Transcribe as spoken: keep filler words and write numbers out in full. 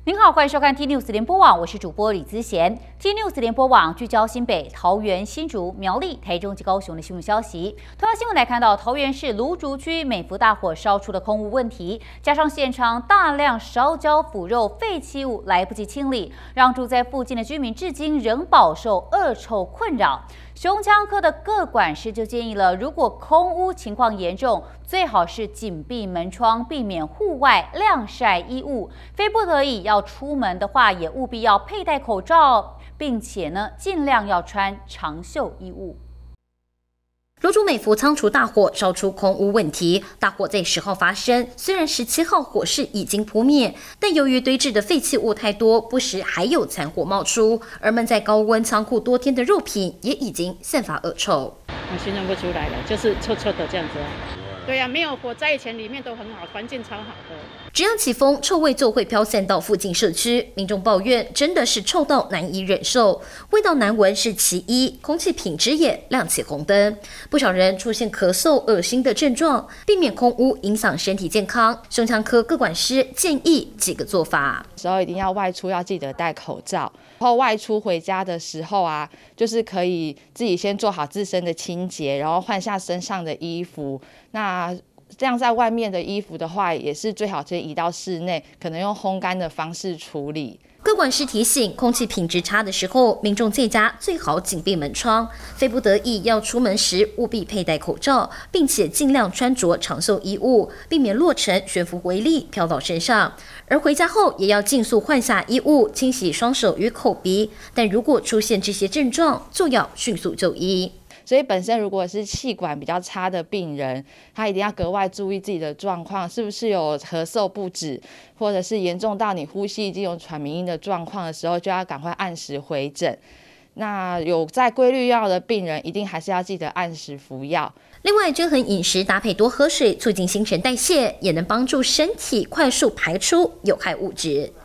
您好，欢迎收看 T News 联播网，我是主播李姿贤。T News 联播网聚焦新北、桃园、新竹、苗栗、台中及高雄的新闻消息。同样新闻来看到，桃园市芦竹区美孚大火烧出的空污问题，加上现场大量烧焦腐肉废弃物来不及清理，让住在附近的居民至今仍饱受恶臭困扰。胸腔科的各管师就建议了，如果空污情况严重，最好是紧闭门窗，避免户外晾晒衣物。非不得已要出门的话，也务必要佩戴口罩，并且呢，尽量要穿长袖衣物。 芦竹美孚仓储大火烧出空污问题，大火在十号发生，虽然十七号火势已经扑灭，但由于堆置的废弃物太多，不时还有残火冒出，而闷在高温仓库多天的肉品也已经散发恶臭。 我形容不出来了，就是臭臭的这样子。对呀、啊，没有火灾以前里面都很好，环境超好的。 只要起风，臭味就会飘散到附近社区，民众抱怨真的是臭到难以忍受，味道难闻是其一，空气品质也亮起红灯。不少人出现咳嗽、恶心的症状，避免空污影响身体健康。胸腔科各管师建议几个做法： 时候一定要外出要记得戴口罩，然后外出回家的时候啊，就是可以自己先做好自身的清洁，然后换下身上的衣服。那这样在外面的衣服的话，也是最好先移到室内，可能用烘干的方式处理。 各管师提醒，空气品质差的时候，民众在家最好紧闭门窗，非不得已要出门时，务必佩戴口罩，并且尽量穿着长袖衣物，避免落尘悬浮微粒飘到身上。而回家后也要尽速换下衣物，清洗双手与口鼻。但如果出现这些症状，就要迅速就医。 所以本身如果是气管比较差的病人，他一定要格外注意自己的状况，是不是有咳嗽不止，或者是严重到你呼吸已经有喘鸣音的状况的时候，就要赶快按时回诊。那有在规律药的病人，一定还是要记得按时服药。 另外，均衡饮食搭配多喝水，促进新陈代谢，也能帮助身体快速排出有害物质。